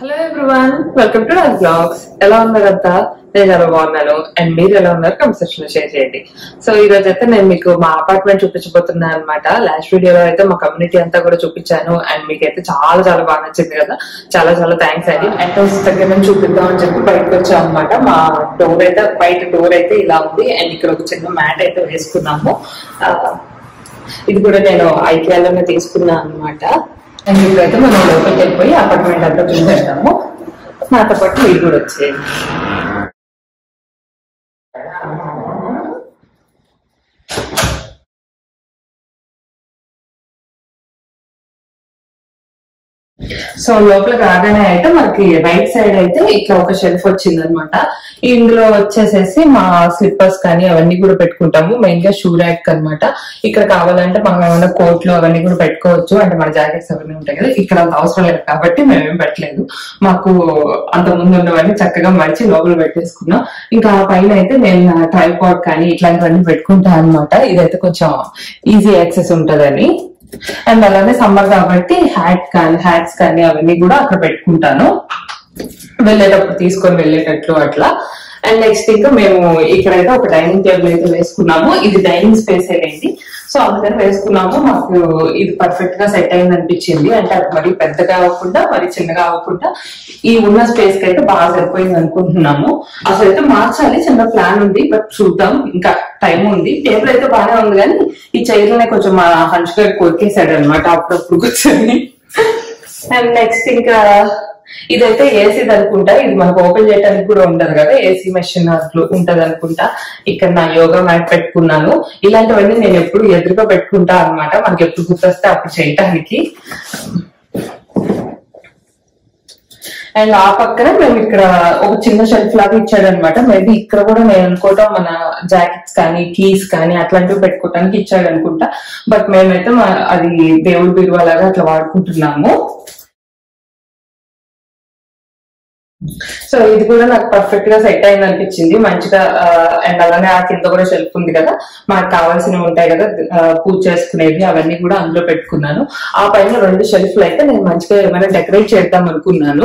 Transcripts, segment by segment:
Hello everyone, welcome to our blogs. ఎలా ఉన్నారంతా? నేను చాలా బాగున్నాను. అండ్ మీరు ఎలా ఉన్నారు? కమెంట్ సెక్షన్ లో షేర్ చేయండి. సో ఈ రోజు అయితే నేను మీకు మా అపార్ట్మెంట్ చూపించబోతున్నాను అనమాట. లాస్ట్ వీడియోలో అయితే మా కమ్యూనిటీ అంతా కూడా చూపించాను అండ్ మీకైతే చాలా చాలా బాగా నచ్చింది కదా. చాలా చాలా థ్యాంక్స్ అండి. అండ్ హౌస్ దగ్గర నుంచి చూపిద్దాం అని చెప్పి బయటకు వచ్చాం అనమాట. మా డోర్ అయితే బయట డోర్ అయితే ఇలా ఉంది అండ్ ఇక్కడ ఒక చిన్న మ్యాట్ అయితే వేసుకున్నాము. ఇది కూడా నేను ఐకియాలోనే తీసుకున్నాను అనమాట. అండ్ ఇప్పుడైతే మనం లోపలికి వెళ్ళిపోయి అపార్ట్మెంట్ అంతా చూసేద్దాము. నాతో పాటు మీరు కూడా వచ్చేయండి. సో లోపలికి రాగానే అయితే మనకి రైట్ సైడ్ అయితే ఇట్లా ఒక షెల్ఫ్ వచ్చింది అనమాట. ఇందులో వచ్చేసేసి మా స్లిప్పర్స్ కానీ అవన్నీ కూడా పెట్టుకుంటాము. మెయిన్ గా షూ ర్యాక్ అనమాట. ఇక్కడ కావాలంటే మనం ఏమైనా కోట్లు అవన్నీ కూడా పెట్టుకోవచ్చు. అంటే మన జాకెట్స్ అవన్నీ ఉంటాయి కదా, ఇక్కడ అంత అవసరం లేదు కాబట్టి మేమేం పెట్టలేదు. మాకు అంత ముందు ఉన్నవన్నీ చక్కగా మడిచి లోపల పెట్టేసుకున్నాం. ఇంకా పైన అయితే నేను ట్రైపాడ్ కానీ ఇట్లాంటివన్నీ పెట్టుకుంటాను అనమాట. ఇదైతే కొంచెం ఈజీ యాక్సెస్ ఉంటదని. అండ్ అలానే సమ్మర్ కాబట్టి హ్యాట్స్ కానీ అవన్నీ కూడా అక్కడ పెట్టుకుంటాను, వెళ్ళేటప్పుడు తీసుకొని వెళ్ళేటట్లు అట్లా. అండ్ నెక్స్ట్ ఇంకా మేము ఇక్కడైతే ఒక డైనింగ్ టేబుల్ అయితే వేసుకున్నాము. ఇది డైనింగ్ స్పేస్ ఏంటి, సో అందుకని వేసుకున్నాము. మాకు ఇది పర్ఫెక్ట్ గా సెట్ అయింది అనిపించింది. అంటే అది మరి పెద్దగా అవ్వకుండా మరి చిన్నగా అవ్వకుండా ఈ ఉన్న స్పేస్ కి అయితే బాగా సరిపోయింది అనుకుంటున్నాము. అసలు అయితే మార్చాలి, చిన్న ప్లాన్ ఉంది, బట్ చూద్దాం, ఇంకా టైం ఉంది. టేబుల్ అయితే బాగానే ఉంది కానీ ఈ చైర్లనే కొంచెం మా హంచుగారు కొరికేసాడు అనమాట అప్పుడప్పుడు కూర్చొని. అండ్ నెక్స్ట్ ఇంకా ఇదైతే ఏసీ అనుకుంటా. ఇది మనకు ఓపెన్ చేయడానికి కూడా ఉండదు కదా, ఏసీ మెషిన్ అట్లు ఉంటది అనుకుంటా. ఇక్కడ నా యోగా మ్యాట్ పెట్టుకున్నాను. ఇలాంటివన్నీ నేను ఎప్పుడు ఎదురుగా పెట్టుకుంటా అనమాట, మనకి ఎప్పుడు గుర్తొస్తే అప్పుడు చేయటానికి. అండ్ ఆ పక్కన మేము ఇక్కడ ఒక చిన్న షెల్ఫ్ లాగా ఇచ్చాడు అనమాట. మేబీ ఇక్కడ కూడా నేను అనుకోవటం మన జాకెట్స్ కానీ కీస్ కానీ అట్లాంటివి పెట్టుకోవటానికి ఇచ్చాడు అనుకుంటా. బట్ మేమైతే అది దేవుడి బీరువా లాగా అట్లా వాడుకుంటున్నాము. సో ఇది కూడా నాకు పర్ఫెక్ట్ గా సెట్ అయింది అనిపించింది మంచిగా. అండ్ అలానే ఆ కింద కూడా షెల్ఫ్ ఉంది కదా, మనకు కావాల్సినవి ఉంటాయి కదా పూజ చేసుకునేవి, అవన్నీ కూడా అందులో పెట్టుకున్నాను. ఆ పైన 2 షెల్ఫ్లు అయితే నేను మంచిగా ఏమైనా డెకరేట్ చేద్దాం అనుకున్నాను.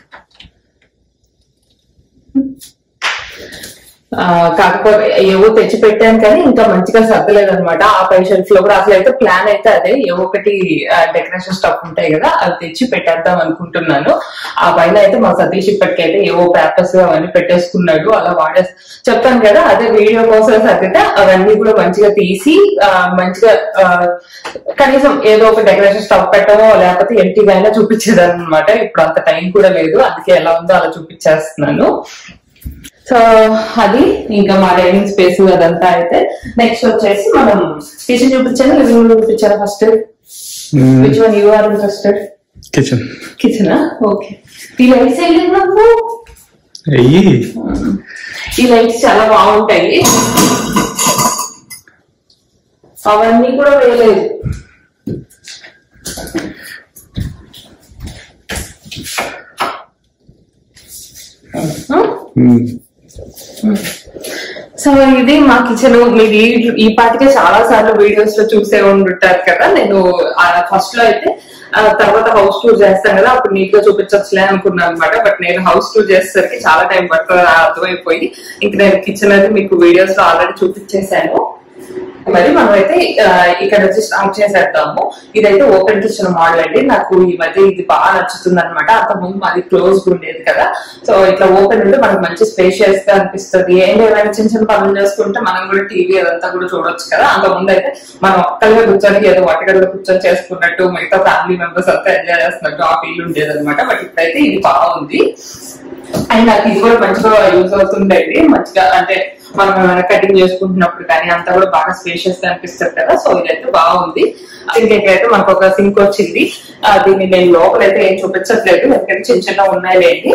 కాకపోతే ఏవో తెచ్చి పెట్టాను కానీ ఇంకా మంచిగా సర్దలేదు అనమాట. ఆ పై షెల్ఫ్ లో కూడా అసలు అయితే ప్లాన్ అయితే అదే, ఏవో ఒకటి డెకరేషన్ స్టఫ్ ఉంటాయి కదా అవి తెచ్చి పెట్టేద్దాం అనుకుంటున్నాను. ఆ పైన అయితే మా సతీష్ ఇప్పటికైతే ఏవో పేపర్స్ అవన్నీ పెట్టేసుకున్నాడు, అలా చెప్పాను కదా అదే వీడియో కోసం సర్దితే అవన్నీ కూడా మంచిగా తీసి మంచిగా కనీసం ఏదో ఒక డెకరేషన్ స్టఫ్ పెట్టమో లేకపోతే ఎంటీగా అయినా చూపించేదాన్ని అనమాట. ఇప్పుడు అంత టైం కూడా లేదు, అందుకే ఎలా ఉందో అలా చూపించేస్తున్నాను. సో అది ఇంకా మా డైనింగ్ స్పేస్ అదంతా అయితే. నెక్స్ట్ వచ్చేసి మనం కిచెన్ చూపించాను, లివింగ్ రూమ్ చూపించాను. First which one you are interested? Kitchen. కిచెనా? ఓకే. ఈ లైట్స్ వేయలేదు నాకు. ఈ లైట్స్ చాలా బాగుంటాయి, అవన్నీ కూడా వేయలేదు. సో ఇది మా కిచెన్. మీరు ఈ పాటికే చాలా సార్లు వీడియోస్ లో చూసే ఉంటారు కదా. నేను ఫస్ట్ లో అయితే తర్వాత హౌస్ టూర్ చేస్తాను కదా అప్పుడు నీట్ గా చూపించచ్చులే అనుకున్నాను అనమాట. బట్ నేను హౌస్ టూర్ చేసేసరికి చాలా టైం పడుతుంది అర్థమైపోయి ఇంక నేను కిచెన్ అయితే మీకు వీడియోస్ లో ఆల్రెడీ చూపించేశాను. మరి మనం అయితే ఇక్కడ వచ్చి స్టార్ట్ చేసేద్దాము. ఇదైతే ఓపెన్ కిచెన్ మోడల్ అండి. నాకు ఈ మధ్య ఇది బాగా నచ్చుతుంది అనమాట. అంతకుముందు మాది క్లోజ్ ఉండేది కదా, సో ఇట్లా ఓపెన్ ఉంటే మనకు మంచి స్పేషియస్ గా అనిపిస్తుంది. ఏమైనా చిన్న చిన్న పనులు చేసుకుంటే మనం కూడా టీవీ అదంతా కూడా చూడొచ్చు కదా. అంతకుముందు అయితే మనం ఒక్కరిగా కూర్చొని ఏదో వంటగదిలో కూర్చొని చేసుకున్నట్టు మిగతా ఫ్యామిలీ మెంబర్స్ అంతా ఎంజాయ్ చేస్తున్నట్టు ఆ ఫీల్ ఉండేది అనమాట. బట్ ఇప్పుడైతే ఇది బాగుంది అండ్ నాకు ఇది కూడా మంచిగా యూజ్ అవుతుండేది. మంచిగా అంటే మనం ఏమైనా కటింగ్ చేసుకుంటున్నప్పుడు కానీ అంతా కూడా బాగా స్పేషియస్ గా అనిపిస్తుంది కదా. సో ఇదైతే బాగుంది. సింక్ అయితే మనకు ఒక సింక్ వచ్చింది. దీన్ని నేను లోపలైతే ఏం చూపించట్లేదు ఎందుకంటే చిన్న చిన్న ఉన్నాయి లేండి.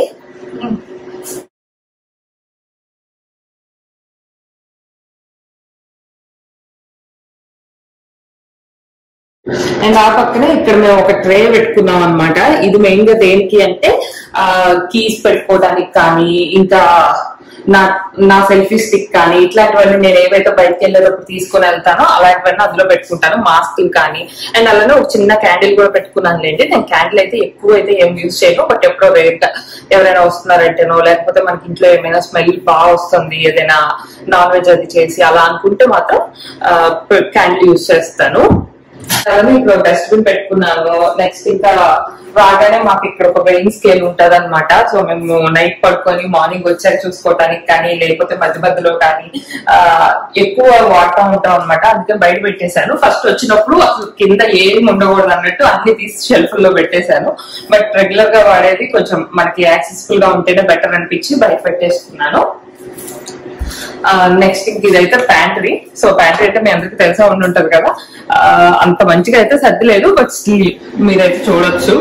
అండ్ ఆ పక్కనే ఇక్కడ మేము ఒక ట్రే పెట్టుకున్నాం అనమాట. ఇది మెయిన్ గా దేనికి అంటే కీస్ పెట్టుకోవడానికి కానీ ఇంకా నా సెల్ఫీ స్టిక్ కానీ ఇట్లాంటివన్నీ నేను ఏవైతే బయటకు వెళ్ళేటప్పుడు తీసుకుని వెళ్తానో అలాంటివన్నీ అందులో పెట్టుకుంటాను, మాస్కులు కానీ. అండ్ అలానే ఒక చిన్న క్యాండిల్ కూడా పెట్టుకున్నాను లేండి. నేను క్యాండిల్ అయితే ఎక్కువ అయితే ఏం యూజ్ చేయను, బట్ ఎప్పుడో రేట్ ఎవరైనా వస్తున్నారంటేనో లేకపోతే మనకి ఇంట్లో ఏమైనా స్మెల్ బాగా వస్తుంది ఏదైనా నాన్ వెజ్ అది చేసి అలా అనుకుంటే మాత్రం క్యాండిల్ యూజ్ చేస్తాను. అలానే ఇక్కడ డస్ట్బిన్ పెట్టుకున్నాను. నెక్స్ట్ ఇంకా రాగానే మాకు ఇక్కడ ఒక వెయింగ్ స్కేల్ ఉంటది అనమాట. సో మేము నైట్ పడుకొని మార్నింగ్ వచ్చాక చూసుకోవటానికి కానీ లేకపోతే మధ్య మధ్యలో కానీ ఎక్కువ వాడుతూ ఉంటాం అనమాట. అందుకే బయట పెట్టేశాను. ఫస్ట్ వచ్చినప్పుడు అసలు కింద ఏమి ఉండకూడదు అన్నట్టు అన్ని తీసి షెల్ఫ్ లో పెట్టేశాను. బట్ రెగ్యులర్ గా వాడేది కొంచెం మనకి యాక్సెసిబుల్ గా ఉంటేనే బెటర్ అనిపించి బయట పెట్టేసుకున్నాను. నెక్స్ట్ ఇదైతే ప్యాంట్రీ. సో ప్యాంట్రీ అయితే మీ అందరికి తెలిసే ఉండుంటది కదా, అంత మంచిగా అయితే సర్దిలేదు, బట్ స్టిల్ మీరైతే చూడొచ్చు.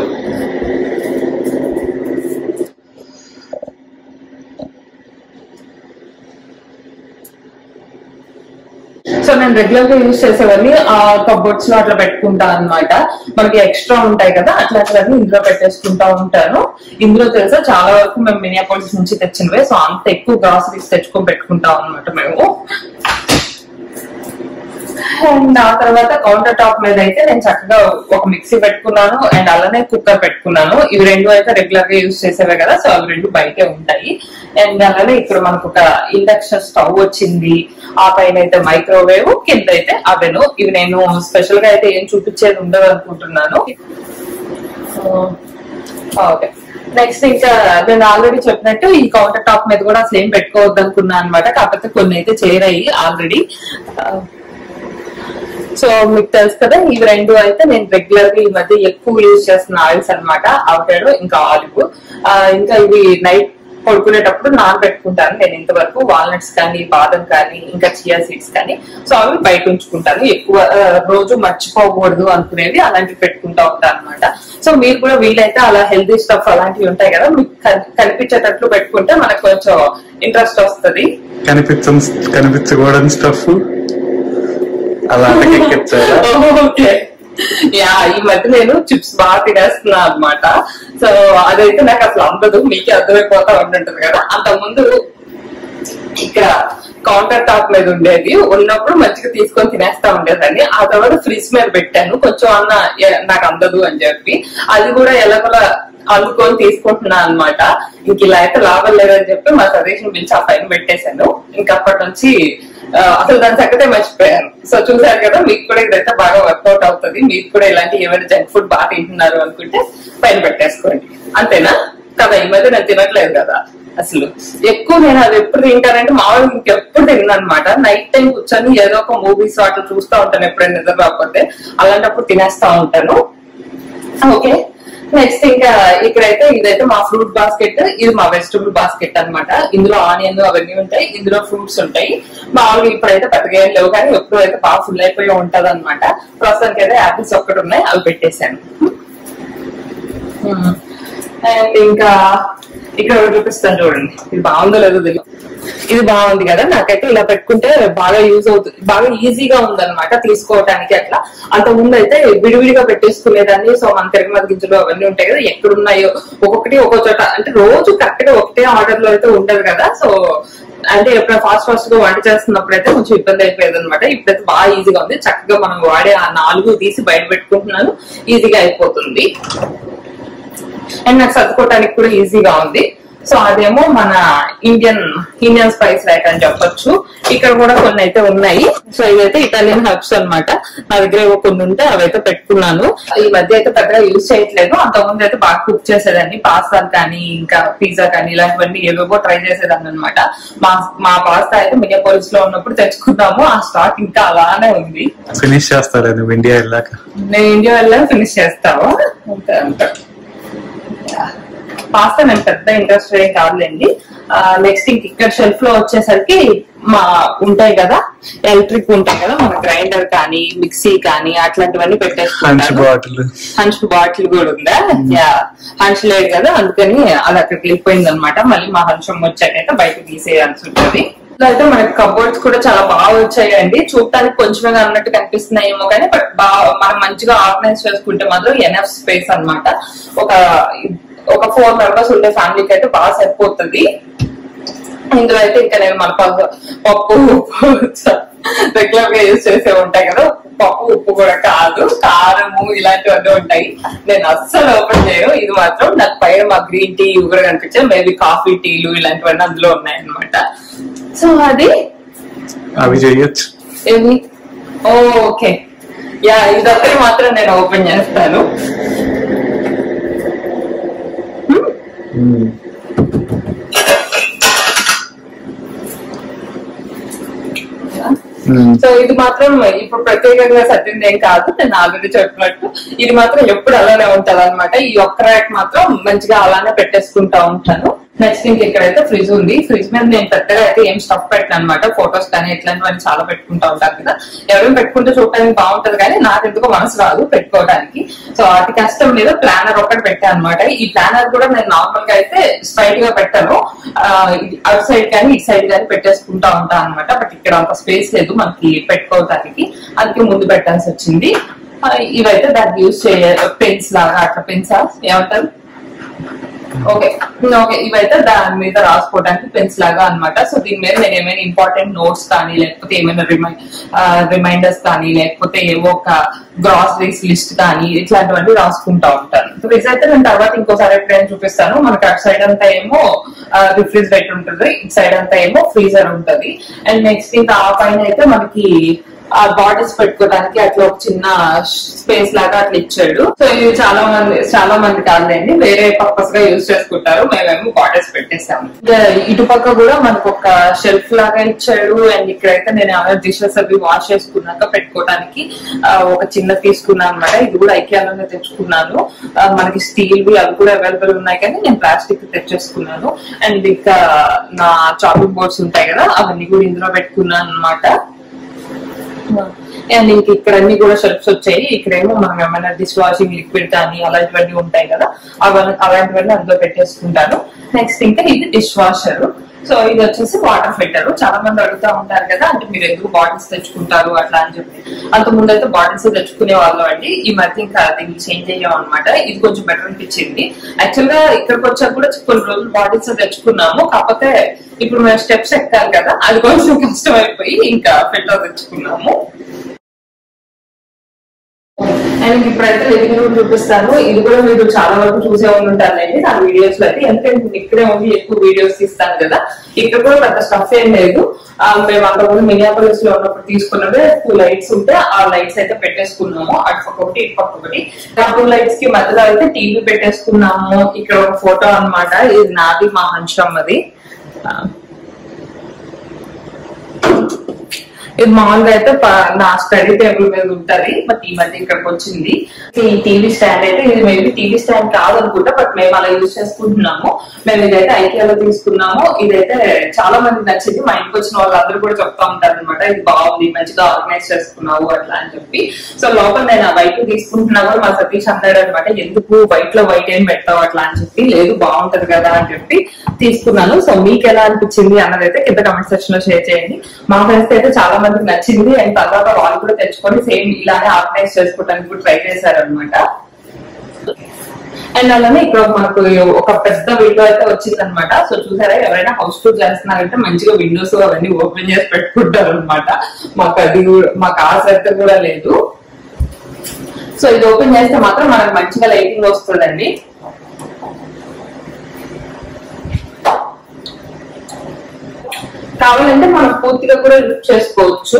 సో నేను రెగ్యులర్ గా యూజ్ చేసేవన్నీ ఆ కబోర్డ్స్ లో అట్లా పెట్టుకుంటా అనమాట. మనకి ఎక్స్ట్రా ఉంటాయి కదా అట్లాంటివన్నీ ఇందులో పెట్టేసుకుంటా ఉంటాను. ఇందులో తెలుసా చాలా వరకు మేము మినియాపోలిస్ నుంచి తెచ్చినవే. సో అంత ఎక్కువ గ్రాసరీస్ తెచ్చుకొని పెట్టుకుంటాం అనమాట మేము. అండ్ ఆ తర్వాత కౌంటర్ టాప్ మీద అయితే నేను చక్కగా ఒక మిక్సీ పెట్టుకున్నాను అండ్ అలానే కుక్కర్ పెట్టుకున్నాను. ఇవి రెండు అయితే రెగ్యులర్ గా యూజ్ చేసేవే కదా, సో అవి రెండు బయటే ఉంటాయి. అండ్ అలానే ఇక్కడ మనకు ఒక ఇండక్షన్ స్టవ్ వచ్చింది. ఆ పైన అయితే మైక్రోవేవ్, కింద అయితే అవెను. ఇవి నేను స్పెషల్ గా అయితే ఏం చూపించేది ఉండదు అనుకుంటున్నాను. ఓకే, నెక్స్ట్ ఇంకా నేను ఆల్రెడీ చెప్పినట్టు ఈ కౌంటర్ టాప్ మీద కూడా అసలు ఏం పెట్టుకోవద్దు అనుకున్నాను అనమాట. కాకపోతే కొన్ని అయితే చేరాయి ఆల్రెడీ. సో మీకు తెలుసు కదా, ఇవి రెండు అయితే నేను రెగ్యులర్ గా ఈ మధ్య ఎక్కువ యూజ్ చేస్తున్న ఆయిల్స్ అనమాట. అవకాడో ఇంకా ఆలివ్. ఇంకా ఇవి నైట్ పడుకునేటప్పుడు నానబెట్టుకుంటాను నేను. ఇంతవరకు వాల్నట్స్ కానీ బాదం కానీ ఇంకా చియా సీడ్స్ కానీ, సో అవి బయట ఉంచుకుంటాను. ఎక్కువ రోజు మర్చిపోకూడదు అనుకునేది అలాంటివి పెట్టుకుంటా ఉంటాను అనమాట. సో మీరు కూడా వీలైతే అలా హెల్తీ స్టఫ్ అలాంటివి ఉంటాయి కదా, మీకు కనిపించేటట్లు పెట్టుకుంటే మనకు కొంచెం ఇంట్రెస్ట్ వస్తుంది. కనిపించకూడని స్టఫ్ అలా ఓకే, యా ఈ మధ్య నేను చిప్స్ బాగా తినేస్తున్నా అనమాట. సో అదైతే నాకు అసలు అందదు, మీకే అర్థమైపోతా ఉంటుంటది కదా. అంతకుముందు ఇక్కడ కౌంటర్ టాప్ మీద ఉండేది, ఉన్నప్పుడు మంచిగా తీసుకొని తినేస్తా ఉండేదాన్ని. ఆ తర్వాత ఫ్రిడ్జ్ మీద పెట్టాను, కొంచెం అన్న నాకు అందదు అని చెప్పి అది కూడా ఎలాగోలా అందుకొని తీసుకుంటున్నా అనమాట. ఇంక ఇలా అయితే లాభం లేదని చెప్పి మా సజెషన్ పిలిచి ఆ పైన పెట్టేశాను. ఇంక అప్పటి నుంచి అసలు దాని సంగతే మర్చిపోయాను. సో చూసారు కదా, మీకు కూడా ఇదైతే బాగా వర్కౌట్ అవుతుంది. మీకు కూడా ఇలాంటి ఏమైనా జంక్ ఫుడ్ బాగా తింటున్నారు అనుకుంటే పైన పెట్టేసుకోండి, అంతేనా కదా. ఈ మధ్య నేను తినట్లేదు కదా అసలు. ఎక్కువ నేను అది ఎప్పుడు తింటానంటే మామూలుగా ఇంకెప్పుడు తిన్నాను అనమాట. నైట్ టైం కూర్చొని ఏదో ఒక మూవీస్ అట్లా చూస్తూ ఉంటాను ఎప్పుడైనా నిద్ర రాకపోతే. అలాంటప్పుడు తినేస్తా ఉంటాను. ఓకే, నెక్స్ట్ ఇంకా ఇక్కడైతే ఇదైతే మా ఫ్రూట్ బాస్కెట్, ఇది మా వెజిటబుల్ బాస్కెట్ అనమాట. ఇందులో ఆనియన్ అవన్నీ ఉంటాయి, ఇందులో ఫ్రూట్స్ ఉంటాయి. మామూలుగా ఇప్పుడైతే పెద్దగా ఏం లేవు, కానీ ఎప్పుడైతే బాగా ఫుల్ అయిపోయి ఉంటది అనమాట. ప్రస్తుతానికి అయితే యాపిల్స్ ఒక్కటి ఉన్నాయి, అవి పెట్టేశాను. అండ్ ఇంకా ఇక్కడ చూపిస్తాను చూడండి, ఇది బాగుందో లేదో తెలియదు. ఇది బాగుంది కదా, నాకైతే ఇలా పెట్టుకుంటే బాగా యూజ్ అవుతుంది, బాగా ఈజీగా ఉందన్నమాట తీసుకోవటానికి. అట్లా అంత ముందు అయితే విడివిడిగా పెట్టేసుకునేదాన్ని. సో మన తిరగమల గింజలు అవన్నీ ఉంటాయి కదా, ఎక్కడున్నాయో ఒక్కొక్కటి ఒక్కో చోట, అంటే రోజు కరెక్ట్ గా ఒకటే ఆర్డర్ లో అయితే ఉండదు కదా. సో అంటే ఎప్పుడైనా ఫాస్ట్ గా వంట చేస్తున్నప్పుడు అయితే కొంచెం ఇబ్బంది అయిపోయేది అనమాట. ఇప్పుడైతే బాగా ఈజీగా ఉంది. చక్కగా మనం వాడే ఆ 4 తీసి బయట పెట్టుకుంటున్నాను, ఈజీగా అయిపోతుంది. అండ్ నాకు సర్దుకోవటానికి కూడా ఈజీగా ఉంది. సో అదేమో మన ఇండియన్ స్పైస్ ర్యాక్ అని చెప్పొచ్చు. ఇక్కడ కూడా కొన్ని అయితే ఉన్నాయి. సో ఇవైతే ఇటాలియన్ హర్బ్స్ అనమాట. నా దగ్గర కొన్ని ఉంటే అవైతే పెట్టుకున్నాను. ఈ మధ్య అయితే పెద్దగా యూజ్ చేయట్లేదు. అంతకుముందు అయితే బాగా కుక్ చేసేదాన్ని, పాస్తాలు కానీ ఇంకా పిజ్జా కానీ ఇలాంటివన్నీ ఏవేవో ట్రై చేసేదాన్ని అనమాట. మా పాస్తా అయితే మినియాపోలిస్ లో ఉన్నప్పుడు తెచ్చుకున్నాము. ఆ స్టాక్ ఇంకా అలానే ఉంది. ఫినిష్ చేస్తారా ఇండియా వెళ్ళాక? నేను ఇండియా వెళ్ళాక ఫినిష్ చేస్తావా? అంతే. పాస్తా నేను పెద్ద ఇంట్రెస్ట్ ఏం కాదులేండి. నెక్స్ట్ ఇక్కడ షెల్ఫ్ లో వచ్చేసరికి మా ఉంటాయి కదా, ఎలక్ట్రిక్ ఉంటాయి కదా, మన గ్రైండర్ కానీ మిక్సీ కానీ అట్లాంటివన్నీ పెట్టేసుకుంటాను. హంచ్ బాటిల్ కూడా ఉందా? హంచ్ లేదు కదా, అందుకని అది అక్కడికి వెళ్ళిపోయింది అనమాట. మళ్ళీ మా హంచం వచ్చాకైతే బయట తీసేయాల్సి ఉంటుంది. అయితే మనకి కబోర్డ్స్ కూడా చాలా బాగా వచ్చాయండి. చూడటానికి కొంచెమే అన్నట్టు కనిపిస్తున్నాయేమో కానీ బట్ మనం మంచిగా ఆర్గనైజ్ చేసుకుంటే మాత్రం ఎనఫ్ స్పేస్ అనమాట. ఒక 4 మెంబర్స్ ఉండే ఫ్యామిలీకి అయితే బాగా సరిపోతుంది. ఇందులో అయితే ఇంకా నేను మన పప్పు ఉప్పు రెగ్యులర్ గా యూజ్ చేసే ఉంటాయి కదా, పప్పు ఉప్పు కూడా కాదు, కారము ఇలాంటివన్నీ ఉంటాయి. నేను అస్సలు ఓపెన్ చేయను. ఇది మాత్రం నాకు పైన మా గ్రీన్ టీ ఇవి కూడా కనిపించాయి. మేబీ కాఫీ టీలు ఇలాంటివన్నీ అందులో ఉన్నాయి అనమాట. సో అది అవి చేయొచ్చు. ఏమి ఓకే యా, ఇదొక్కటి మాత్రం నేను ఓపెన్ చేస్తాను. సో ఇది మాత్రం ఇప్పుడు ప్రత్యేకంగా సర్దింది ఏం కాదు, నేను ఆల్రెడీ చెప్పినట్టు ఇది మాత్రం ఎప్పుడు అలానే ఉంటది అనమాట. ఈ ఒక్క ర్యాక్ మాత్రం మంచిగా అలానే పెట్టేసుకుంటా ఉంటాను. నెక్స్ట్ ఇంక ఇక్కడైతే ఫ్రిడ్జ్ ఉంది. ఫ్రిడ్జ్ మీద నేను పెద్దగా అయితే ఏం స్టఫ్ పెట్టాను అనమాట. ఫొటోస్ కానీ ఇట్లాంటివన్నీ చాలా పెట్టుకుంటా ఉంటారు కదా, ఎవరైనా పెట్టుకుంటే చూడటానికి బాగుంటది కానీ నాకు ఎందుకో మనసు రాదు పెట్టుకోవడానికి. సో వాటి కష్టం మీద ప్లానర్ ఒకటి పెట్టాను అనమాట. ఈ ప్లానర్ కూడా నేను నార్మల్ గా అయితే స్ట్రైట్ గా పెట్టాను, అవుట్ సైడ్ కానీ ఇటు సైడ్ కానీ పెట్టేసుకుంటా ఉంటాను అనమాట. బట్ ఇక్కడ అంత స్పేస్ లేదు మనకి పెట్టుకోవడానికి, అందుకే ముందు పెట్టాల్సి వచ్చింది. ఇవైతే దాన్ని యూజ్ పెన్స్ లాగా, అట్లా పెన్సా ఏమంటారు, ఓకే ఓకే, ఇవైతే దాని మీద రాసుకోవడానికి పెన్స్ లాగా అనమాట. సో దీని మీద నేను ఏమైనా ఇంపార్టెంట్ నోట్స్ కానీ లేకపోతే ఏమైనా రిమైండర్స్ కానీ లేకపోతే ఏవో ఒక గ్రాసరీస్ లిస్ట్ కానీ ఇట్లాంటివన్నీ రాసుకుంటా ఉంటాను. ఫ్రిడ్జ్ అయితే నేను తర్వాత ఇంకోసారి ఎప్పుడైనా చూపిస్తాను. మనకి అటు సైడ్ అంతా ఏమో రిఫ్రిజిరేటర్ ఉంటుంది, ఇటు సైడ్ అంతా ఏమో ఫ్రీజర్ ఉంటుంది. అండ్ నెక్స్ట్ ఇంకా ఆ పైన అయితే మనకి ఆ బాటిల్స్ పెట్టుకోవడానికి అట్లా ఒక చిన్న స్పేస్ లాగా అట్లా ఇచ్చాడు. సో ఇది చాలా మంది కాదండి, వేరే పర్పస్ గా యూజ్ చేసుకుంటారు. మేమేమో బాటిల్స్ పెట్టేసాము. ఇటుపక్క కూడా మనకు ఒక షెల్ఫ్ లాగా ఇచ్చాడు. అండ్ ఇక్కడైతే నేను ఏమైనా డిషెస్ అవి వాష్ చేసుకున్నాక పెట్టుకోవడానికి ఒక చిన్న తీసుకున్నాను అనమాట. ఇది కూడా ఐకియాలోనే తెచ్చుకున్నాను. మనకి స్టీల్ వి అవి కూడా అవైలబుల్ ఉన్నాయి కానీ నేను ప్లాస్టిక్ తెచ్చేసుకున్నాను. అండ్ ఇంకా నా చాపింగ్ బోర్డ్స్ ఉంటాయి కదా, అవన్నీ కూడా ఇందులో పెట్టుకున్నాను అనమాట. అండ్ ఇంక ఇక్కడ అన్ని కూడా షెల్ఫ్స్ వచ్చాయి. ఇక్కడేమో మనం ఏమైనా డిష్ వాషింగ్ లిక్విడ్ కానీ అలాంటివన్నీ ఉంటాయి కదా, అలాంటివన్నీ అందులో పెట్టేసుకుంటాను. నెక్స్ట్ ఇంకా ఇది డిష్ వాషర్. సో ఇది వచ్చేసి వాటర్ ఫిల్టర్. చాలా మంది అడుగుతా ఉంటారు కదా, అంటే మీరు ఎందుకు బాటిల్స్ తెచ్చుకుంటారు అట్లా అని చెప్పి. అంత ముందు అయితే బాటిల్స్ తెచ్చుకునే వాళ్ళం అండి. ఈ మధ్య ఇంకా దీన్ని చేంజ్ అయ్యాం అనమాట. ఇది కొంచెం బెటర్ అనిపించింది. యాక్చువల్ గా ఇక్కడికి వచ్చాక కూడా కొన్ని రోజులు బాటిల్స్ తెచ్చుకున్నాము, కాకపోతే ఇప్పుడు మేము స్టెప్స్ ఎక్కాలి కదా, అది కొంచెం కష్టం అయిపోయి ఇంకా ఫిల్టర్ తెచ్చుకున్నాము. అండ్ ఇప్పుడైతే లివింగ్ రూమ్ చూపిస్తాను. ఇది కూడా మీరు చాలా వరకు చూసే ఉంటారండి నా వీడియోస్ లో అయితే, ఎందుకంటే ఇక్కడే ఉండి ఎక్కువ వీడియోస్ తీస్తాను కదా. ఇక్కడ కూడా పెద్ద స్టఫ్ ఏం లేదు. మేము అంతకుముందు మినియాపోలిస్ లో ఉన్నప్పుడు తీసుకున్నది 2 లైట్స్ ఉంటే ఆ లైట్స్ అయితే పెట్టేసుకున్నాము, అటుపక్క ఒకటి ఇటుపక్క ఒకటి. ఆ 2 లైట్స్ కి మధ్యలో అయితే టీవీ పెట్టేసుకున్నాము. ఇక్కడ ఒక ఫోటో అనమాట, ఇది నాది మా హంచమ్మది. ఇది మామూలుగా అయితే నా స్టడీ టేబుల్ మీద ఉంటది, బట్ ఈ మధ్య ఇక్కడికి వచ్చింది. ఈ టీవీ స్టాండ్ అయితే ఇది మేబీ టీవీ స్టాండ్ కాదనుకుంటా, బట్ మేము అలా యూజ్ చేసుకుంటున్నాము. మేము ఇదైతే ఐకియాలో తీసుకున్నాము. ఇదైతే చాలా మంది నచ్చింది. మా ఇంటికి వచ్చిన వాళ్ళు అందరూ కూడా చెప్తా ఉంటారు అనమాట, ఇది బాగుంది, మంచిగా ఆర్గనైజ్ చేసుకున్నావు అట్లా అని చెప్పి. సో లోపల నేను ఆ వైట్ తీసుకుంటున్నా కూడా మా సతీష్ అన్నాడు అనమాట, ఎందుకు వైట్ లో వైట్ ఏం పెట్టావు అట్లా అని చెప్పి. లేదు బాగుంటది కదా అని చెప్పి తీసుకున్నాను. సో మీకు ఎలా అనిపించింది అన్నదైతే కింద కమెంట్ సెక్షన్ లో షేర్ చేయండి. మా ఫ్రెండ్స్ అయితే చాలా మందికి నచ్చింది. అండ్ తర్వాత వాళ్ళు కూడా తెచ్చుకొని సేమ్ ఇలానే ఆర్గనైజ్ చేసుకోవడానికి కూడా ట్రై చేశారనమాట. అండ్ అలానే ఇక్కడ మనకు ఒక పెద్ద విండో అయితే వచ్చింది అనమాట. సో చూసారా, ఎవరైనా హౌస్ టూర్ చేస్తున్నారంటే మంచిగా విండోస్ అవన్నీ ఓపెన్ చేసి పెట్టుకుంటారు అనమాట. మాకు ఆ శ్రద్ధ కూడా లేదు. సో ఇది ఓపెన్ చేస్తే మాత్రం మనకు మంచిగా లైటింగ్ వస్తుందండి. కావాలంటే మనం పూర్తిగా కూడా లిఫ్ట్ చేసుకోవచ్చు.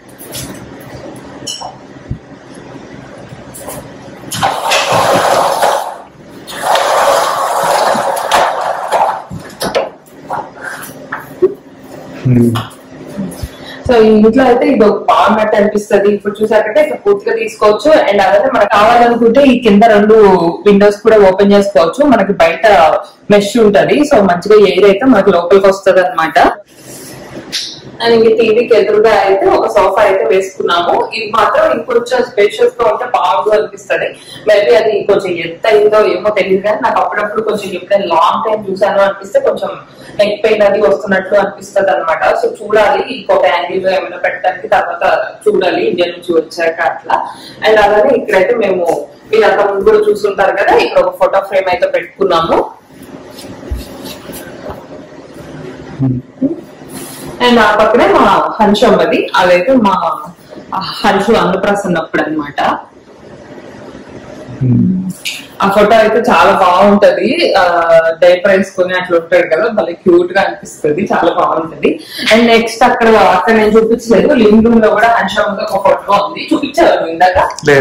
సో ఈ ఇంట్లో అయితే ఇది ఒక బాగున్నట్టు అనిపిస్తుంది. ఇప్పుడు చూసాకంటే ఇక్కడ పూర్తిగా తీసుకోవచ్చు. అండ్ అలాగే మనకు కావాలనుకుంటే ఈ కింద 2 విండోస్ కూడా ఓపెన్ చేసుకోవచ్చు. మనకి బయట మెష్ ఉంటది, సో మంచిగా ఎయిర్ అయితే మనకి లోపలికి వస్తుంది అనమాట. అండ్ ఇంక టీవీకి ఎదురుగా అయితే ఒక సోఫా అయితే వేసుకున్నాము. ఇది మాత్రం ఇంకొంచెం స్పేషియస్ గా ఉంటే బాగా అనిపిస్తుంది. మేబీ అది కొంచెం ఎంత అయిందో ఏమో తెలియదు కానీ నాకు అప్పుడప్పుడు కొంచెం ఎప్పుడైనా లాంగ్ టైం చూసాను అనిపిస్తే కొంచెం నెక్ పెయిన్ అది వస్తున్నట్లు అనిపిస్తుంది అనమాట. సో చూడాలి, ఇంకొక యాంగిల్ లో ఏమైనా పెట్టడానికి తర్వాత చూడాలి ఇండియా నుంచి వచ్చాక అట్లా. అండ్ అలానే ఇక్కడైతే మేము వీళ్ళంతా ముందు కూడా చూస్తుంటారు కదా, ఇక్కడ ఒక ఫోటో ఫ్రేమ్ అయితే పెట్టుకున్నాము. అండ్ ఆ పక్కనే మా హన్షు అమ్మది, అదైతే మా హన్షు అన్నప్రాసన్నప్పుడు అనమాట. ఆ ఫోటో అయితే చాలా బాగుంటది, డైపర్ వేసుకుని అట్లా ఉంటాడు కదా, భలే క్యూట్ గా అనిపిస్తుంది, చాలా బాగుంటది. అండ్ నెక్స్ట్ అక్కడ నేను చూపించలేదు, లివింగ్ రూమ్ లో కూడా హన్షు అమ్మది ఒక ఫోటో ఉంది, చూపించాను ఇందాక.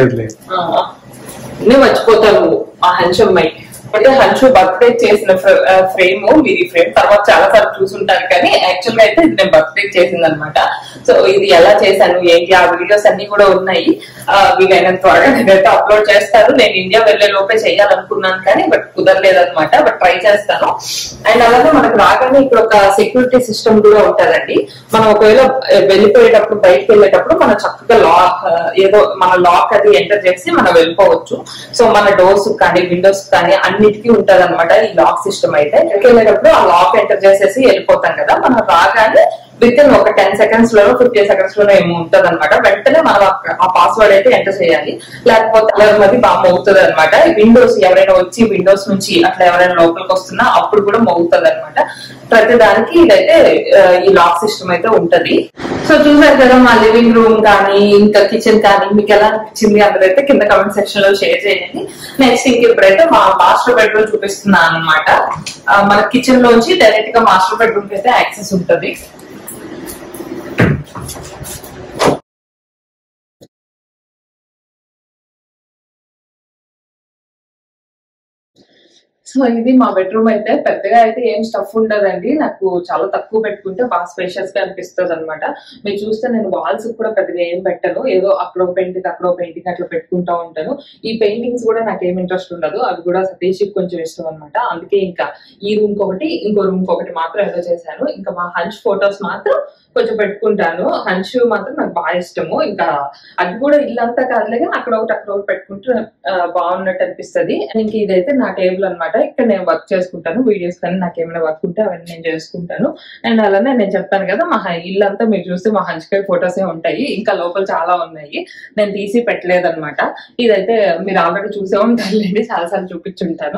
నేను మర్చిపోతాను ఆ హన్షు అమ్మాయి అంటే హన్షు బర్త్డే చేసిన ఫ్రేమ్, మీరు ఈ ఫ్రేమ్ తర్వాత చాలా సార్లు చూసుంటారు, కానీ యాక్చువల్ గా అయితే ఇది నేను బర్త్డే చేసింది అనమాట. సో ఇది ఎలా చేశాను ఏంటి ఆ వీడియోస్ అన్ని కూడా ఉన్నాయి, వీలైనంత త్వరగా నేనైతే అప్లోడ్ చేస్తాను. నేను ఇండియా వెళ్లే లోపే చేయాలనుకున్నాను కానీ బట్ కుదరలేదు అనమాట, బట్ ట్రై చేస్తాను. అండ్ అలాగే మనకు రాగానే ఇక్కడ ఒక సెక్యూరిటీ సిస్టమ్ కూడా ఉంటదండి. మనం ఒకవేళ వెళ్ళిపోయేటప్పుడు బయటకు వెళ్ళేటప్పుడు మనం చక్కగా లాక్ ఏదో మన లాక్ అది ఎంటర్ చేసి మనం వెళ్ళిపోవచ్చు. సో మన డోర్స్ కానీ విండోస్ కానీ అన్నిటికీ ఉంటది అనమాట ఈ లాక్ సిస్టమ్. అయితే వెళ్ళేటప్పుడు ఆ లాక్ ఎంటర్ చేసేసి వెళ్ళిపోతాం కదా, మనం రాగానే విత్ ఇన్ ఒక 10 seconds లోనో 50 seconds లోనో ఏమో ఉంటది అనమాట. వెంటనే మనం ఆ పాస్వర్డ్ అయితే ఎంటర్ చేయాలి, లేకపోతే అలర్మ్ అది బాగా మోగుతుంది అనమాట. విండోస్ ఎవరైనా వచ్చి విండోస్ నుంచి అట్లా ఎవరైనా లోపలికి వస్తున్నా అప్పుడు కూడా మోగుతుంది అనమాట. ప్రతి దానికి ఇదైతే ఈ లాక్ సిస్టమ్ అయితే ఉంటది. సో చూసారు కదా మా లివింగ్ రూమ్ కానీ ఇంకా కిచెన్ కానీ మీకు ఎలా అనిపించింది అందరైతే కింద కమెంట్ సెక్షన్ లో షేర్ చేయండి. నెక్స్ట్ ఇంక ఇప్పుడైతే మా మాస్టర్ బెడ్రూమ్ చూపిస్తున్నాను అనమాట. మన కిచెన్ లోంచి డైరెక్ట్ గా మాస్టర్ బెడ్రూమ్ కి అయితే యాక్సెస్ ఉంటది. సో ఇది మా బెడ్రూమ్ అయితే, పెద్దగా అయితే ఏం స్టఫ్ ఉండదండి, నాకు చాలా తక్కువ పెట్టుకుంటే బాగా స్పేషియస్ గా అనిపిస్తుంది అనమాట. మీరు చూస్తే నేను వాల్స్ కూడా పెద్దగా ఏం పెట్టను, ఏదో అక్కడో పెయింటింగ్ అక్కడో పెయింటింగ్ అట్లా పెట్టుకుంటా ఉంటాను. ఈ పెయింటింగ్స్ కూడా నాకు ఏం ఇంట్రెస్ట్ ఉండదు, అవి కూడా సతీష్ కొంచెం ఇష్టం అనమాట. అందుకే ఇంకా ఈ రూమ్ ఒకటి ఇంకో రూమ్ ఒకటి మాత్రం ఏదో చేశాను. ఇంకా మా హన్ష్ ఫొటోస్ మాత్రం కొంచెం పెట్టుకుంటాను, హన్షు మాత్రం నాకు బాగా ఇష్టము. ఇంకా అది కూడా ఇల్లంతా కాదులే కానీ అక్కడ ఒకటి పెట్టుకుంటే బాగున్నట్టు అనిపిస్తుంది. ఇంక ఇదైతే నా టేబుల్ అనమాట, ఇక్కడ నేను వర్క్ చేసుకుంటాను, వీడియోస్ కానీ నాకు ఏమైనా వర్క్ ఉంటే అవన్నీ నేను చేసుకుంటాను. అండ్ అలానే నేను చెప్పాను కదా మా ఇల్లంతా మీరు చూస్తే మా హన్షుకాయ ఫొటోసే ఉంటాయి, ఇంకా లోపల చాలా ఉన్నాయి, నేను తీసి పెట్టలేదు అనమాట. ఇదైతే మీరు ఆల్రెడీ చూసే ఉంటారులేండి, చాలాసార్లు చూపించుంటాను.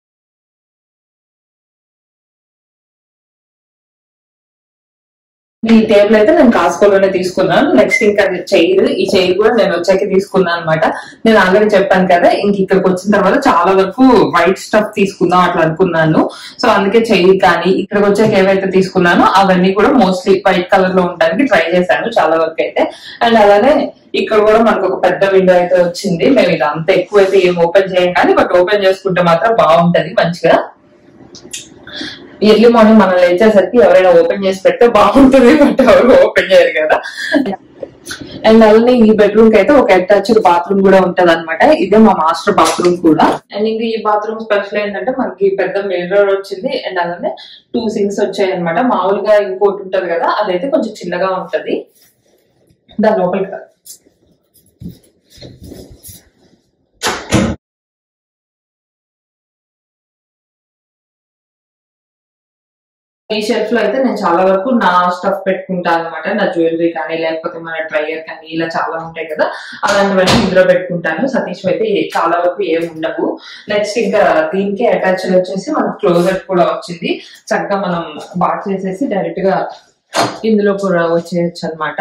ఈ టేబుల్ అయితే నేను కాస్కోలోనే తీసుకున్నాను. నెక్స్ట్ ఇంకా చైర్, ఈ చైర్ కూడా నేను వచ్చాక తీసుకున్నాను అనమాట. నేను ఆల్రెడీ చెప్పాను కదా ఇంక ఇక్కడికి వచ్చిన తర్వాత చాలా వరకు వైట్ స్టఫ్ తీసుకుందాం అట్లా అనుకున్నాను. సో అందుకే చైర్ కానీ ఇక్కడికి వచ్చాక ఏవైతే తీసుకున్నానో అవన్నీ కూడా మోస్ట్లీ వైట్ కలర్ లో ఉండడానికి ట్రై చేశాను చాలా వరకు అయితే. అండ్ అలానే ఇక్కడ కూడా మనకు ఒక పెద్ద విండో అయితే వచ్చింది. మేము ఇది అంత ఎక్కువ అయితే ఏం ఓపెన్ చేయం కానీ బట్ ఓపెన్ చేసుకుంటే మాత్రం బాగుంటది మంచిగా. ఎర్లీ మార్నింగ్ మనం లేచేసరికి ఎవరైనా ఓపెన్ చేసి పెడితే బాగుంటుంది, బట్ ఎవరు ఓపెన్ చేయరు కదా. అండ్ అలానే ఈ బెడ్రూమ్ కి అయితే ఒక అటాచ్డ్ బాత్రూమ్ కూడా ఉంటది అనమాట. ఇదే మా మాస్టర్ బాత్రూమ్ కూడా. అండ్ ఇంకా ఈ బాత్రూమ్ స్పెషల్ ఏంటంటే మనకి పెద్ద మిర్రర్ వచ్చింది, అండ్ అలానే 2 sinks వచ్చాయి అనమాట. మామూలుగా ఇంకోటి ఉంటది కదా అదైతే కొంచెం చిన్నగా ఉంటది, దాని లోపలికి ఈ షెల్ఫ్ లో అయితే నేను చాలా వరకు నా స్టఫ్ పెట్టుకుంటాను అనమాట. నా జ్యువెలరీ కానీ లేకపోతే మన డ్రైయర్ కానీ ఇలా చాలా ఉంటాయి కదా, అలాంటివన్నీ ఇందులో పెట్టుకుంటాను. సతీష్ అయితే చాలా వరకు ఏమి ఉండవు. నెక్స్ట్ ఇంకా దీనికి అటాచ్ వచ్చేసి మనకు క్లోజెట్ కూడా వచ్చింది, చక్కగా మనం బాత్ చేసేసి డైరెక్ట్ గా ఇందులో కూడా వచ్చేయచ్చు అనమాట.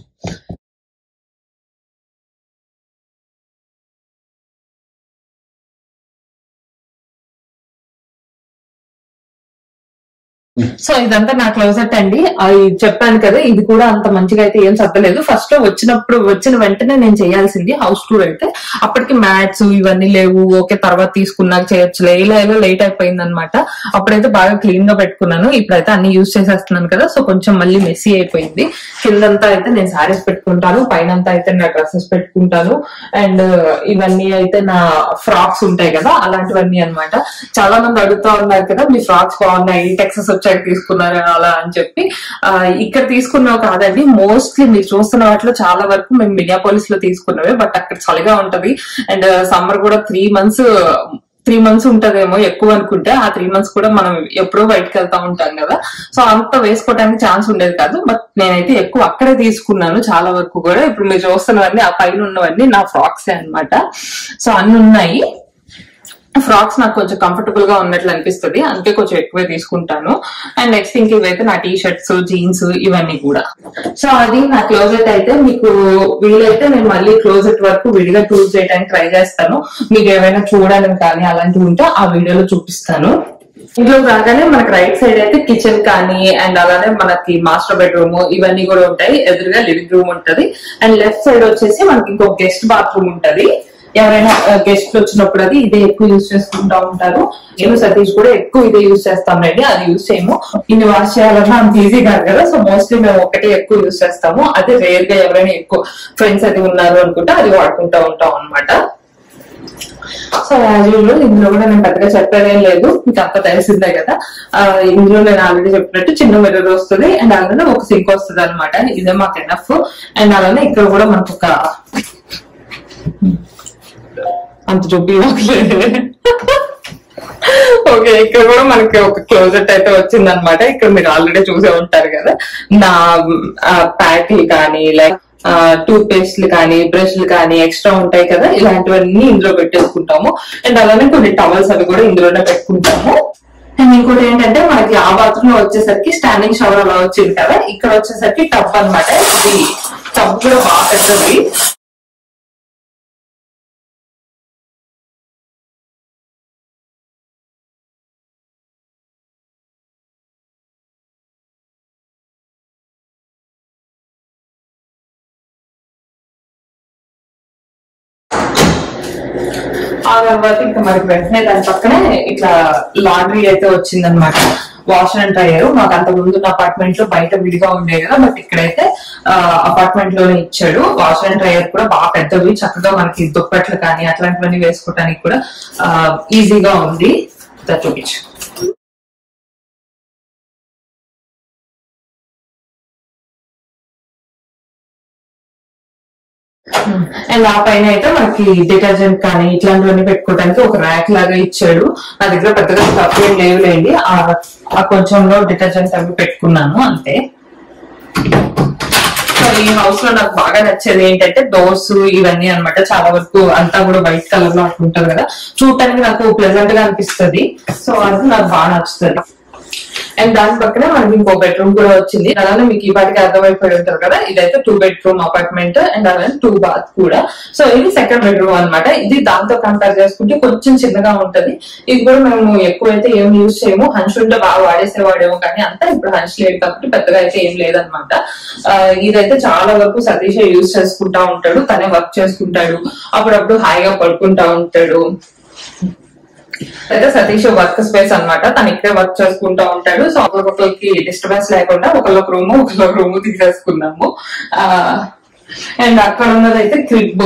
సో ఇదంతా నా క్లోజెట్ అండి. అది చెప్పాను కదా ఇది కూడా అంత మంచిగా అయితే ఏం సర్దలేదు. ఫస్ట్ లో వచ్చిన వెంటనే నేను చేయాల్సింది హౌస్ టూర్ అయితే, అప్పటికి మ్యాట్స్ ఇవన్నీ లేవు, ఓకే తర్వాత తీసుకున్నాక చేయొచ్చులే, ఇలా లేట్ అయిపోయింది అనమాట. అప్పుడైతే బాగా క్లీన్ గా పెట్టుకున్నాను, ఇప్పుడైతే అన్ని యూజ్ చేసేస్తున్నాను కదా, సో కొంచెం మళ్ళీ మెస్సీ అయిపోయింది. కిందంతా అయితే నేను శారీస్ పెట్టుకుంటాను, పైన అయితే నా డ్రెస్సెస్ పెట్టుకుంటాను, అండ్ ఇవన్నీ అయితే నా ఫ్రాక్స్ ఉంటాయి కదా అలాంటివన్నీ అనమాట. చాలా మంది అడుగుతా ఉన్నారు కదా మీ ఫ్రాక్స్ బాగున్నాయి టెక్సస్ వచ్చాక తీసుకున్నారు అలా అని చెప్పి. ఇక్కడ తీసుకున్నావు కాదండి, మోస్ట్లీ మీరు చూస్తున్న వాటిలో చాలా వరకు మేము మినియాపోలిస్ లో తీసుకున్నవే, బట్ అక్కడ చలిగా ఉంటది అండ్ సమ్మర్ కూడా 3 months ఉంటదేమో ఎక్కువ అనుకుంటే. ఆ 3 months కూడా మనం ఎప్పుడో బయటకు వెళ్తా ఉంటాం కదా, సో అంత వేసుకోవడానికి ఛాన్స్ ఉండేది కాదు. బట్ నేనైతే ఎక్కువ అక్కడే తీసుకున్నాను చాలా వరకు కూడా. ఇప్పుడు మీరు చూస్తున్నవన్నీ ఆ పైన ఉన్నవన్నీ నా ఫ్రాక్సే అనమాట. సో అన్ని ఉన్నాయి. ఫ్రాక్స్ నాకు కొంచెం కంఫర్టబుల్ గా ఉన్నట్లు అనిపిస్తుంది, అందుకే కొంచెం ఎక్కువే తీసుకుంటాను. అండ్ నెక్స్ట్ ఇంక ఇవైతే నా టీ షర్ట్స్, జీన్స్ ఇవన్నీ కూడా. సో అది నా క్లోజెట్ అయితే. మీకు వీలైతే నేను మళ్ళీ క్లోజెట్ వరకు విడిగా టూర్ చేయడానికి ట్రై చేస్తాను. మీకు ఏమైనా చూడడం కానీ అలాంటివి ఉంటే ఆ వీడియోలో చూపిస్తాను. ఇంట్లో రాగానే మనకి రైట్ సైడ్ అయితే కిచెన్ కానీ అండ్ అలానే మనకి మాస్టర్ బెడ్రూమ్ ఇవన్నీ కూడా ఉంటాయి. ఎదురుగా లివింగ్ రూమ్ ఉంటది. అండ్ లెఫ్ట్ సైడ్ వచ్చేసి మనకి ఇంకో గెస్ట్ బాత్రూమ్ ఉంటది. ఎవరైనా గెస్ట్ వచ్చినప్పుడు అది ఇదే ఎక్కువ యూజ్ చేసుకుంటా ఉంటారు. నేను సతీష్ కూడా ఎక్కువ ఇదే యూజ్ చేస్తామండి. అది యూజ్ చేయము, ఇన్ని వాష్ చేయాలన్నా అంత ఈజీ కాదు కదా. సో మోస్ట్లీ మేము ఒకటి ఎక్కువ యూజ్ చేస్తాము. అదే రేర్ గా ఎవరైనా ఎక్కువ ఫ్రెండ్స్ అది ఉన్నారు అనుకుంటే అది వాడుకుంటా ఉంటాం అనమాట. సో యాజ్ యూజువల్ ఇందులో కూడా నేను పెద్దగా చెప్పేదేం లేదు, మీకు అంత తెలిసిందే కదా. ఇందులో నేను ఆల్రెడీ చెప్పినట్టు చిన్న మిర్రర్ వస్తుంది అండ్ అలానే ఒక సింక్ వస్తుంది అనమాట. ఇదే మాకు ఎనఫ్. అండ్ అలానే ఇక్కడ కూడా మనకు ఒక అంత చూపించలేదు. ఓకే, ఇక్కడ కూడా మనకి ఒక క్లోజెట్ అయితే వచ్చింది అనమాట. ఇక్కడ మీరు ఆల్రెడీ చూసే ఉంటారు కదా. నా ప్యాక్లు కానీ లైక్ టూత్ పేస్ట్లు కానీ బ్రష్లు కానీ ఎక్స్ట్రా ఉంటాయి కదా, ఇలాంటివన్నీ ఇందులో పెట్టేసుకుంటాము. అండ్ అలానే కొన్ని టవల్స్ అవి కూడా ఇందులోనే పెట్టుకుంటాము. అండ్ ఇంకోటి ఏంటంటే మనకి ఆ బాత్రూమ్ లో వచ్చేసరికి స్టాండింగ్ షవర్ అలా వచ్చింది కదా, ఇక్కడ వచ్చేసరికి టబ్ అనమాట. ఇది టబ్ కూడా బాగా పెద్దది. ఆ తర్వాత ఇంకా మనకి వెంటనే దాని పక్కనే ఇట్లా లాండ్రీ అయితే వచ్చిందనమాట. వాషర్ అండ్ డ్రైయర్ మాకు అంత ముందు అపార్ట్మెంట్ లో బయట విడిగా ఉండేది కదా, బట్ ఇక్కడైతే అపార్ట్మెంట్ లోనే ఇచ్చాడు. వాషర్ అండ్ డ్రైయర్ కూడా బాగా పెద్దవి, చక్కగా మనకి దుప్పట్లు కానీ అట్లాంటివన్నీ వేసుకోవడానికి కూడా ఈజీగా ఉంది. చూపించు. అండ్ ఆ పైన అయితే మనకి డిటర్జెంట్ కానీ ఇట్లాంటివన్నీ పెట్టుకోవడానికి ఒక ర్యాక్ లాగా ఇచ్చాడు. నా దగ్గర పెద్దగా తక్కువ ఏం లేవులేండి, ఆ కొంచెంలో డిటర్జెంట్ అవి పెట్టుకున్నాను అంతే. ఈ హౌస్ లో నాకు బాగా నచ్చేది ఏంటంటే డోర్స్ ఇవన్నీ అనమాట. చాలా వరకు అంతా కూడా వైట్ కలర్ లో అట్లా ఉంటది కదా, చూడటానికి నాకు ప్లెజెంట్ గా అనిపిస్తుంది. సో అది నాకు బాగా నచ్చుతుంది. అండ్ దాని పక్కనే మనకి ఇంకో బెడ్రూమ్ కూడా వచ్చింది. అలానే మీకు ఈ పాటికి అర్థమైపోయి ఉంటారు కదా, ఇదైతే 2 bedroom అపార్ట్మెంట్ అండ్ అలానే 2 bath కూడా. సో ఇది సెకండ్ బెడ్రూమ్ అనమాట. ఇది దాంతో కంపేర్ చేసుకుంటే కొంచెం చిన్నగా ఉంటది. ఇది కూడా మేము ఎక్కువైతే ఏం యూజ్ చేయము. హన్స్ ఉంటే బాగా వాడేసేవాడేమో, కానీ అంతా ఇప్పుడు హన్స్ లేదు కాబట్టి పెద్దగా అయితే ఏం లేదనమాట. ఇదైతే చాలా వరకు సతీష్ యూజ్ చేసుకుంటా ఉంటాడు. తనే వర్క్ చేసుకుంటాడు, అప్పుడప్పుడు హాయిగా పడుకుంటా ఉంటాడు. అయితే సతీష్ వర్క్ స్పేస్ అనమాట, తను ఇక్కడే వర్క్ చేసుకుంటా ఉంటాడు. సో ఒకరికి డిస్టర్బెన్స్ లేకుండా ఒకళ్ళొక రూమ్ తీసేసుకున్నాము. అండ్ అక్కడ ఉన్నదైతే క్రిబ్.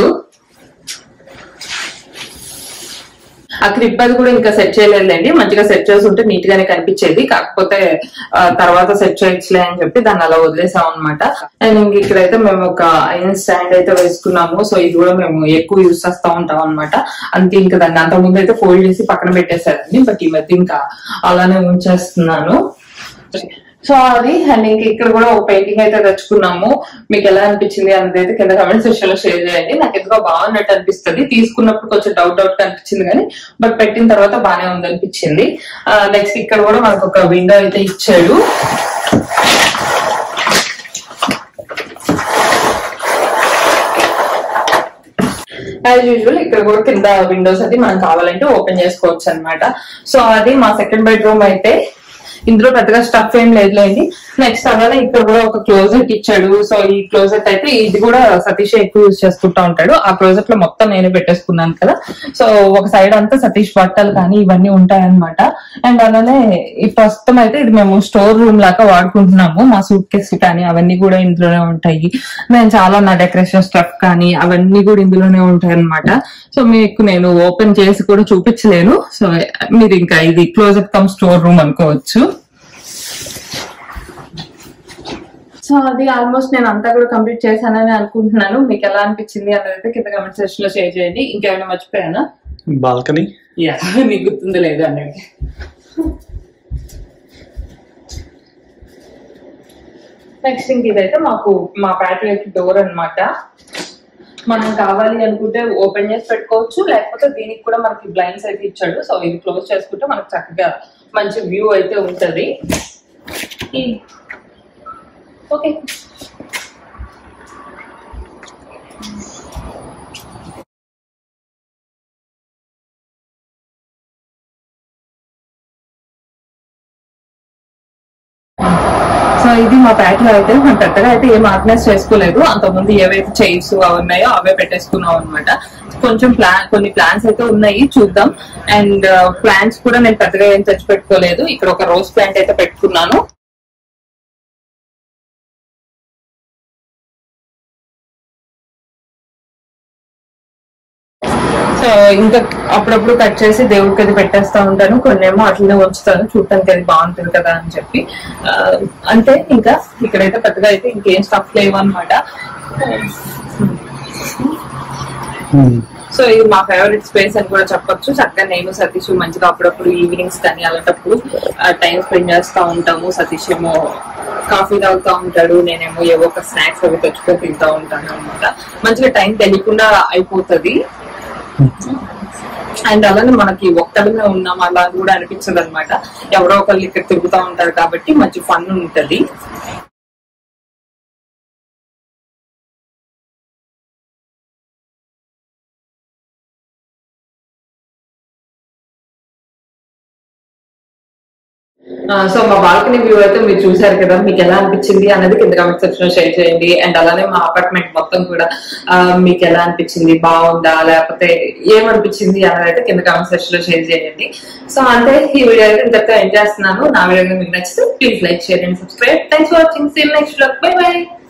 ఆ క్రిప్ అది కూడా ఇంకా సెట్ చేయలేదండి. మంచిగా సెట్ చేసి ఉంటే నీట్ గానే కనిపించేది, కాకపోతే తర్వాత సెట్ చేయొచ్చులే అని చెప్పి దాన్ని అలా వదిలేసాం అనమాట. అండ్ ఇంక ఇక్కడైతే మేము ఒక ఐరన్ స్టాండ్ అయితే వేసుకున్నాము. సో ఇది కూడా మేము ఎక్కువ యూజ్ చేస్తా ఉంటాం అనమాట. అంతే, ఇంకా దాన్ని అంత ముందు అయితే ఫోల్డ్ చేసి పక్కన పెట్టేసారండి, బట్ ఈ మధ్య ఇంకా అలానే ఉంచేస్తున్నాను. సో అది. అండ్ ఇంక ఇక్కడ కూడా ఒక పెయింటింగ్ అయితే తెచ్చుకున్నాము. మీకు ఎలా అనిపించింది అనేది అయితే కింద కమెంట్ సెక్షన్ లో షేర్ చేయండి. నాకు ఎందుకో బాగున్నట్టు అనిపిస్తుంది. తీసుకున్నప్పుడు కొంచెం డౌట్ అనిపించింది కానీ బట్ పెట్టిన తర్వాత బాగానే ఉంది అనిపించింది. నెక్స్ట్ ఇక్కడ కూడా మనకు ఒక విండో అయితే ఇచ్చాడు. యాజ్ యూజువల్ ఇక్కడ కూడా కింద విండోస్ అది మనం కావాలంటే ఓపెన్ చేసుకోవచ్చు అనమాట. సో అది మా సెకండ్ బెడ్రూమ్ అయితే. ఇందులో పెద్దగా స్టఫ్ ఏం లేదులేండి. నెక్స్ట్ అలానే ఇక్కడ కూడా ఒక క్లోజెట్ ఇచ్చాడు. సో ఈ క్లోజెట్ అయితే ఇది కూడా సతీష్ ఎక్కువ యూజ్ చేసుకుంటా ఉంటాడు. ఆ క్లోజెట్ లో మొత్తం నేనే పెట్టేసుకున్నాను కదా. సో ఒక సైడ్ అంతా సతీష్ బట్టలు కానీ ఇవన్నీ ఉంటాయన్నమాట. అండ్ అలానే ఈ ప్రస్తుతం అయితే ఇది మేము స్టోర్ రూమ్ లాగా వాడుకుంటున్నాము. మా సూట్ కేసు కానీ అవన్నీ కూడా ఇందులోనే ఉంటాయి. నేను చాలా నా డెకరేషన్ స్టఫ్ కానీ అవన్నీ కూడా ఇందులోనే ఉంటాయి అనమాట. సో మీకు నేను ఓపెన్ చేసి కూడా చూపించలేను. సో మీరు ఇంకా ఇది క్లోజెట్ కమ్ స్టోర్ రూమ్ అనుకోవచ్చు. సో అది ఆల్మోస్ట్ నేను అంతా కూడా కంప్లీట్ చేశానని అనుకుంటున్నాను. మీకు ఎలా అనిపించింది అనేది కింద కమెంట్ సెక్షన్ లో షేర్ చేయండి. ఇంకేమైనా మర్చిపోయానా? బాల్కనీ మీకు గుర్తుంది లేదు అనేది. నెక్స్ట్ ఇంక ఇదైతే మాకు మా ప్యాటియోకి డోర్ అనమాట. మనం కావాలి అనుకుంటే ఓపెన్ చేసి పెట్టుకోవచ్చు, లేకపోతే దీనికి కూడా మనకి బ్లైండ్స్ అయితే ఇచ్చాడు. సో ఇది క్లోజ్ చేసుకుంటే మనకు చక్కగా మంచి వ్యూ అయితే ఉంటది. ఓకే, సో ఇది మా ప్యాట్లో అయితే మనం పెద్దగా అయితే ఏం ఆర్గనైజ్ చేసుకోలేదు. అంతకుముందు ఏవైతే చైర్స్ అవి ఉన్నాయో అవే పెట్టేసుకున్నాం అనమాట. కొంచెం కొన్ని ప్లాన్స్ అయితే ఉన్నాయి, చూద్దాం. అండ్ ప్లాంట్స్ కూడా నేను పెద్దగా ఏం తెచ్చి పెట్టుకోలేదు. ఇక్కడ ఒక రోజ్ ప్లాంట్ అయితే పెట్టుకున్నాను. సో ఇంకా అప్పుడప్పుడు కట్ చేసి దేవుడికి అది పెట్టేస్తా ఉంటాను, కొన్ని ఏమో అట్లనే ఉంచుతాను, చూడటానికి అది బాగుంటుంది కదా అని చెప్పి. అంటే ఇంకా ఇక్కడైతే పెద్దగా అయితే ఇంకేం స్టఫ్ లేవు అనమాట. సో ఇది మా ఫేవరెట్ స్పేస్ అని కూడా చెప్పొచ్చు. చక్కగా నేను సతీష్ మంచిగా అప్పుడప్పుడు ఈవినింగ్స్ కానీ అలాంటప్పుడు టైం స్పెండ్ చేస్తూ ఉంటాము. సతీష్ ఏమో కాఫీ తాగుతూ ఉంటాడు, నేనేమో ఏవో ఒక స్నాక్స్ అవి తెచ్చుకొని తింటూ ఉంటాను అనమాట. మంచిగా టైం తెలియకుండా అయిపోతుంది. అండ్ అలానే మనకి ఒక్కడమే ఉన్నాం అలా కూడా అనిపించదు అనమాట. ఎవరో ఒకళ్ళు ఇక్కడ తిరుగుతూ ఉంటారు కాబట్టి మంచి ఫన్ ఉంటది. సో మా బాల్కనీ వ్యూ అయితే మీరు చూసారు కదా, మీకు ఎలా అనిపించింది అనేది కింద కామెంట్ సెక్షన్ లో షేర్ చేయండి. అండ్ అలానే మా అపార్ట్మెంట్ మొత్తం కూడా మీకు ఎలా అనిపించింది, బాగుందా లేకపోతే ఏమనిపించింది అనేది అయితే కింద కామెంట్ సెక్షన్ లో షేర్ చేయండి. సో అంటే ఈ వీడియో అయితే ఇంతగా ఎంజాయ్ చేస్తున్నాను. నా వీడియో మీకు నచ్చితే please like, share and subscribe. Thanks for watching. See you next vlog. Bye by.